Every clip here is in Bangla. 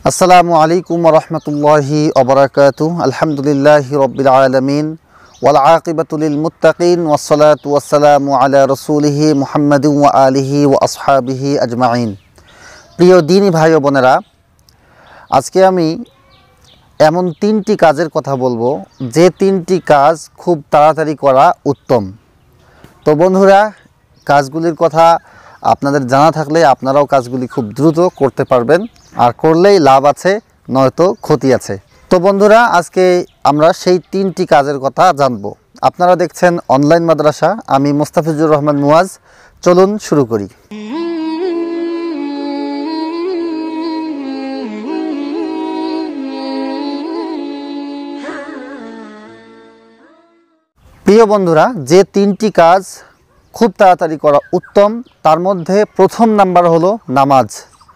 আসসালামু আলাইকুম ওয়া রাহমাতুল্লাহি ওয়া বারাকাতুহু। আলহামদুলিল্লাহি রাব্বিল আলামিন ওয়াল আকিবাতু লিল মুত্তাকিন ওয়াস সালাতু ওয়াস সালামু আলা রাসূলিহি মুহাম্মাদিন ওয়া আলিহি ওয়া আসহাবিহি আজমাইন। প্রিয় দ্বীনী ভাই ও বোনেরা, আজকে আমি এমন তিনটি কাজের কথা বলবো যে তিনটি কাজ খুব তাড়াতাড়ি করা উত্তম। তো বন্ধুরা, কাজগুলির কথা আপনাদের জানা থাকলে আপনারাও কাজগুলি খুব দ্রুত করতে পারবেন, আর করলেই লাভ আছে, নয়তো ক্ষতি আছে। তো বন্ধুরা, আজকে আমরা সেই তিনটি কাজের কথা জানব। আপনারা দেখছেন অনলাইন মাদ্রাসা, আমি মোস্তাফিজুর রহমান মুয়াজ। চলুন শুরু করি। প্রিয় বন্ধুরা, যে তিনটি কাজ খুব তাড়াতাড়ি করা উত্তম, তার মধ্যে প্রথম নাম্বার হলো নামাজ।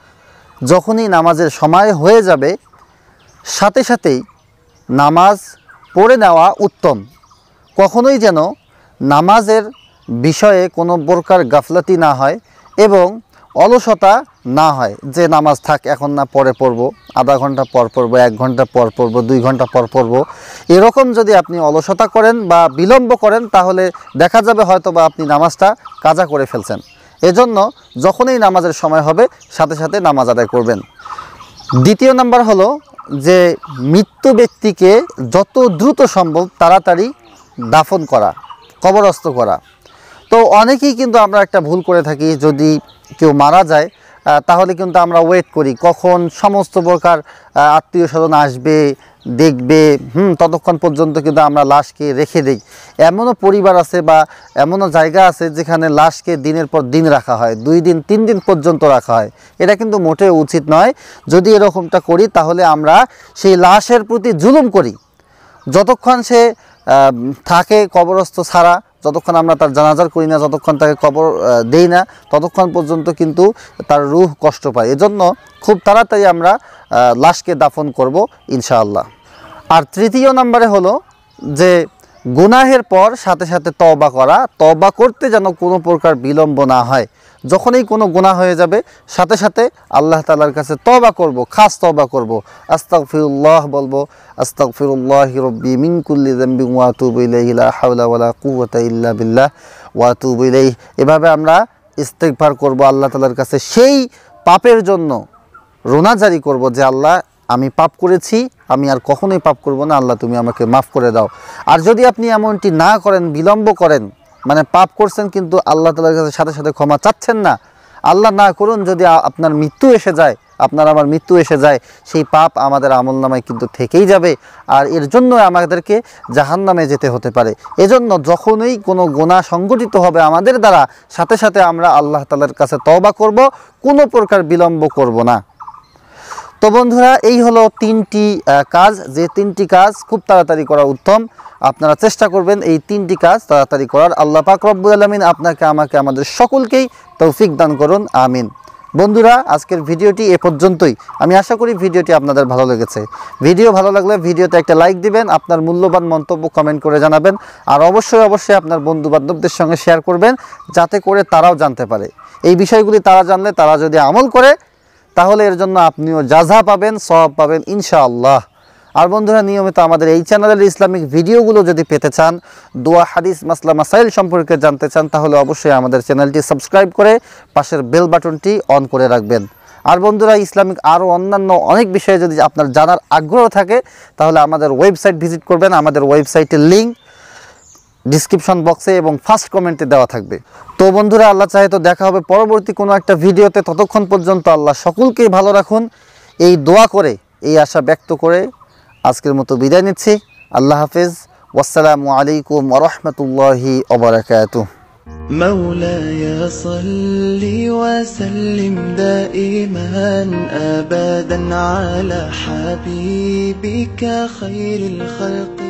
যখনই নামাজের সময় হয়ে যাবে সাথে সাথেই নামাজ পড়ে নেওয়া উত্তম। কখনোই যেন নামাজের বিষয়ে কোনো প্রকার গাফলাতি না হয় এবং অলসতা না হয়, যে নামাজ থাক এখন না পরে পড়ব, আধা ঘন্টা পর পড়ব, 1 ঘন্টা পর পড়ব, 2 ঘন্টা পর পড়ব, এরকম যদি আপনি অলসতা করেন বা বিলম্ব করেন তাহলে দেখা যাবে হয়তো বা আপনি নামাজটা কাজা করে ফেলছেন। এজন্য যখনই নামাজের সময় হবে সাথে সাথে নামাজ আদায় করবেন। দ্বিতীয় নাম্বার হলো যে মৃত্যু ব্যক্তিকে যত দ্রুত সম্ভব তাড়াতাড়ি দাফন করা, কবরস্থ করা। তো অনেকেই কিন্তু আমরা একটা ভুল করে থাকি, যদি কেউ মারা যায় তাহলে কিন্তু আমরা ওয়েট করি কখন সমস্ত প্রকার আত্মীয় স্বজন আসবে, দেখবে, ততক্ষণ পর্যন্ত কিন্তু আমরা লাশকে রেখে দিই। এমনও পরিবার আছে বা এমনও জায়গা আছে যেখানে লাশকে দিনের পর দিন রাখা হয়, 2 দিন 3 দিন পর্যন্ত রাখা হয়। এটা কিন্তু মোটেও উচিত নয়। যদি এরকমটা করি তাহলে আমরা সেই লাশের প্রতি জুলুম করি। যতক্ষণ সে থাকে কবরস্থ ছাড়া, যতক্ষণ আমরা তার জানাজার করি না, যতক্ষণ তাকে কবর দেই না, ততক্ষণ পর্যন্ত কিন্তু তার রূহ কষ্ট পায়। এজন্য খুব তাড়াতাড়ি আমরা লাশকে দাফন করব ইনশাআল্লাহ। আর তৃতীয় নম্বরে হলো যে গুনাহের পর সাথে সাথে তওবা করা। তওবা করতে যেন কোনো প্রকার বিলম্ব না হয়। যখনই কোনো গুনাহ হয়ে যাবে সাথে সাথে আল্লাহ তাআলার কাছে তওবা করব, খাস তওবা করব, আস্তাগফিরুল্লাহ বলবো, আস্তাগফিরুল্লাহি রাব্বি মিন কুল্লি যামবিন ওয়া আতুবু ইলাইহি লা হাওলা ওয়ালা কুওয়াতা ইল্লা বিল্লাহ ওয়া আতুবু ইলাইহি। এভাবে আমরা ইস্তিগফার করব, আল্লাহ তাআলার কাছে সেই পাপের জন্য রোনা জারি করব যে আল্লাহ, আমি পাপ করেছি, আমি আর কখনোই পাপ করব না, আল্লাহ তুমি আমাকে মাফ করে দাও। আর যদি আপনি এমনটি না করেন, বিলম্ব করেন, মানে পাপ করছেন কিন্তু আল্লাহ তাআলার কাছে সাথে সাথে ক্ষমা চাচ্ছেন না, আল্লাহ না করুন যদি আপনার মৃত্যু এসে যায়, আপনার আমার মৃত্যু এসে যায়, সেই পাপ আমাদের আমলনামায় কিন্তু থেকেই যাবে, আর এর জন্য আমাদেরকে জাহান্নামে যেতে হতে পারে। এজন্য যখনই কোনো গুনাহ সংগঠিত হবে আমাদের দ্বারা, সাথে সাথে আমরা আল্লাহ তাআলার কাছে তওবা করব, কোনো প্রকার বিলম্ব করব না। তো বন্ধুরা, এই হলো 3টি কাজ, যে 3টি কাজ খুব তাড়াতাড়ি করা উত্তম। আপনারা চেষ্টা করবেন এই 3টি কাজ তাড়াতাড়ি করার। আল্লাহ পাক রব্বুল আলামিন আপনাকে, আমাকে, আমাদের সকলকেই তৌফিক দান করুন, আমিন। বন্ধুরা, আজকের ভিডিওটি এ পর্যন্তই। আমি আশা করি ভিডিওটি আপনাদের ভালো লেগেছে। ভিডিও ভালো লাগলে ভিডিওতে একটা লাইক দিবেন, আপনার মূল্যবান মন্তব্য কমেন্ট করে জানাবেন, আর অবশ্যই অবশ্যই আপনার বন্ধু বান্ধবদের সঙ্গে শেয়ার করবেন, যাতে করে তারাও জানতে পারে এই বিষয়গুলি। তারা জানলে, তারা যদি আমল করে, তাহলে এর জন্য আপনিও জাযা পাবেন, সওয়াব পাবেন ইনশাআল্লাহ। আর বন্ধুরা, নিয়মিত আমাদের এই চ্যানেলের ইসলামিক ভিডিওগুলো যদি পেতে চান, দোয়া, হাদিস, মাসলা মাসাইল সম্পর্কে জানতে চান, তাহলে অবশ্যই আমাদের চ্যানেলটি সাবস্ক্রাইব করে পাশের বেল বাটনটি অন করে রাখবেন। আর বন্ধুরা, ইসলামিক আরও অন্যান্য অনেক বিষয়ে যদি আপনার জানার আগ্রহ থাকে তাহলে আমাদের ওয়েবসাইট ভিজিট করবেন। আমাদের ওয়েবসাইটের লিঙ্ক ডিসক্রিপশন বক্সে এবং ফার্স্ট কমেন্টে দেওয়া থাকবে। তো বন্ধুরা, আল্লাহ চাহে তো দেখা হবে পরবর্তী কোনো একটা ভিডিওতে। ততক্ষণ পর্যন্ত আল্লাহ সকলকেই ভালো রাখুন, এই দোয়া করে, এই আশা ব্যক্ত করে আজকের মতো বিদায় নিচ্ছি। আল্লাহ হাফেজ। ওয়াসসালামু আলাইকুম ওয়া রাহমাতুল্লাহি ওয়া বারাকাতুহু। مولاي صل وسلم دائما أبدا على حبيبك خير الخلق